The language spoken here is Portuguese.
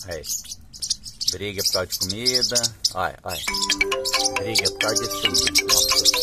Aí. Briga por causa de comida. Olha, olha. Briga por causa de tudo. Nossa.